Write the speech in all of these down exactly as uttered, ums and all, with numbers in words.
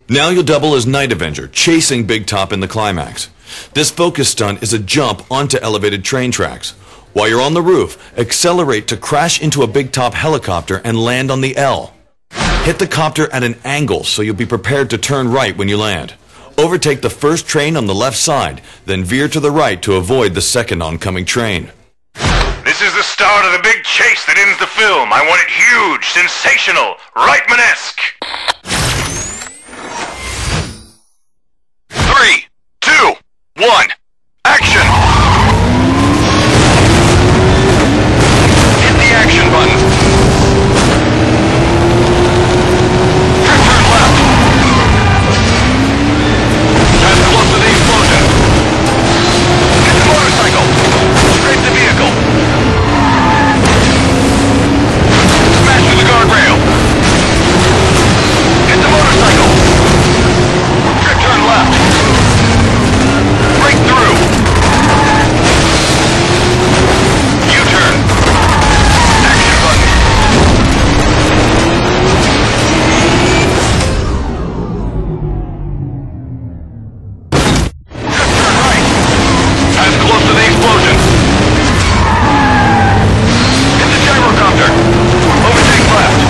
Now you'll double as Night Avenger, chasing Big Top in the climax. This focus stunt is a jump onto elevated train tracks. While you're on the roof, accelerate to crash into a Big Top helicopter and land on the L. Hit the copter at an angle so you'll be prepared to turn right when you land. Overtake the first train on the left side, then veer to the right to avoid the second oncoming train. This is the start of the big chase that ends the film. I want it huge, sensational, Reitman-esque. Three, two, one, action! Hit the action button. Turn left. Pass close to the explosion. Hit the motorcycle. Scrape the vehicle. Smash through the guardrail. Hit the motorcycle. Quick turn left. Break through. U-turn. Action button. Quick turn right. Pass close to the explosion. Hit the gyrocopter. Overtake left.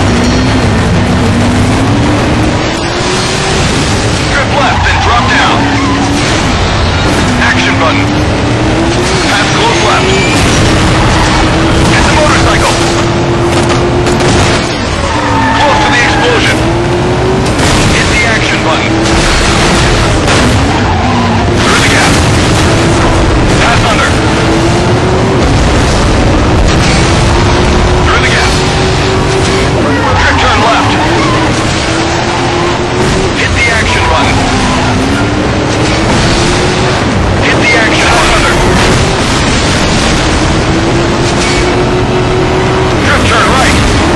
Strip left and drop down. Action button. Pass close left. Hit the motorcycle. Close to the explosion. Hit the action button. Through the gap. Pass under. Through the gap. Quick turn left. Hit the action button. Hit the action button. Under. Drift turn right.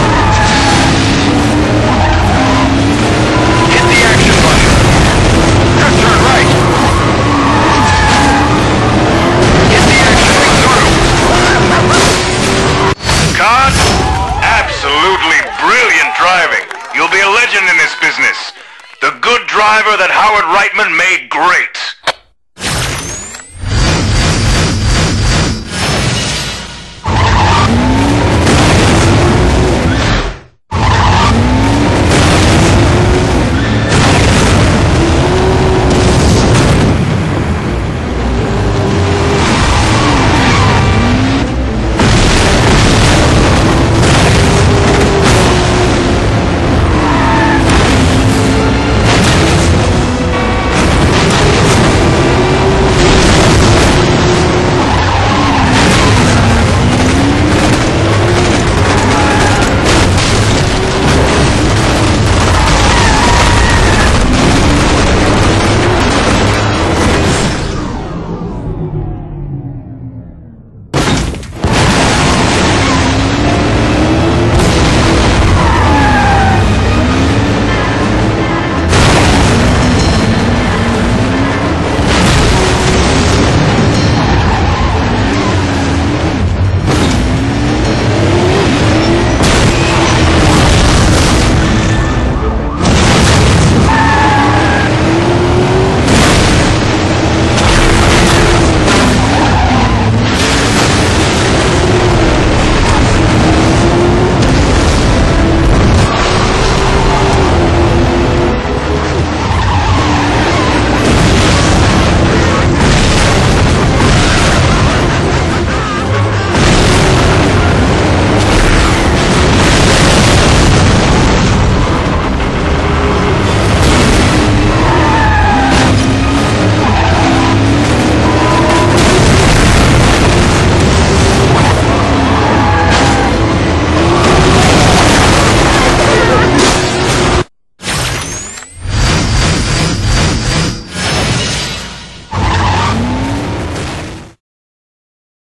Hit the action button. Drift turn right. Hit the action button. Through. Cut. Absolutely brilliant driving. You'll be a legend in this business. The good driver that Howard Reitman made great.